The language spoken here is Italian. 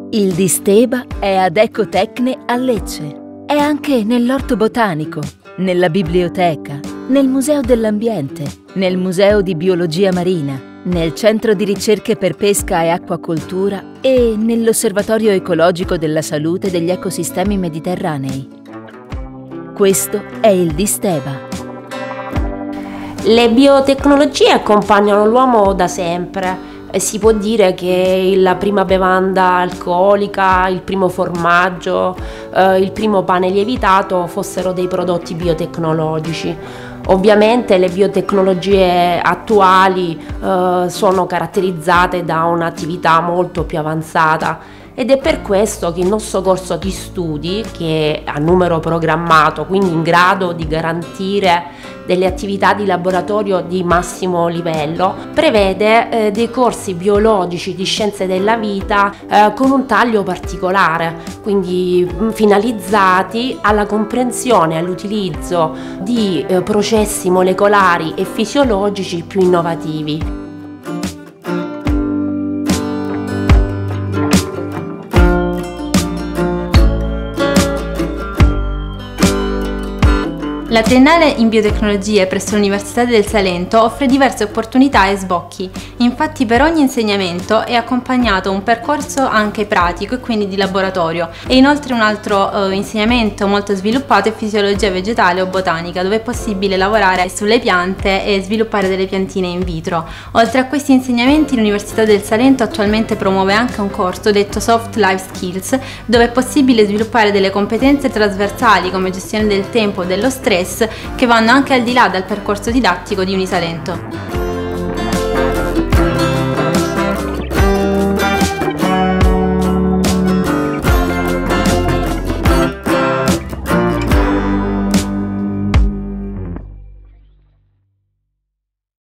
Il Disteba è ad Ecotecne a Lecce. È anche nell'Orto Botanico, nella biblioteca, nel Museo dell'Ambiente, nel Museo di Biologia Marina, nel Centro di Ricerche per Pesca e Acquacoltura e nell'Osservatorio Ecologico della Salute degli Ecosistemi Mediterranei. Questo è il Disteba. Le biotecnologie accompagnano l'uomo da sempre. E si può dire che la prima bevanda alcolica, il primo formaggio, il primo pane lievitato fossero dei prodotti biotecnologici. Ovviamente le biotecnologie attuali sono caratterizzate da un'attività molto più avanzata ed è per questo che il nostro corso di studi, che è a numero programmato, quindi in grado di garantire delle attività di laboratorio di massimo livello, prevede dei corsi biologici di scienze della vita con un taglio particolare, quindi finalizzati alla comprensione e all'utilizzo di processi molecolari e fisiologici più innovativi. La triennale in biotecnologie presso l'Università del Salento offre diverse opportunità e sbocchi, infatti per ogni insegnamento è accompagnato un percorso anche pratico e quindi di laboratorio e inoltre un altro insegnamento molto sviluppato è fisiologia vegetale o botanica, dove è possibile lavorare sulle piante e sviluppare delle piantine in vitro. Oltre a questi insegnamenti l'Università del Salento attualmente promuove anche un corso detto Soft Life Skills, dove è possibile sviluppare delle competenze trasversali come gestione del tempo e dello stress che vanno anche al di là del percorso didattico di Unisalento.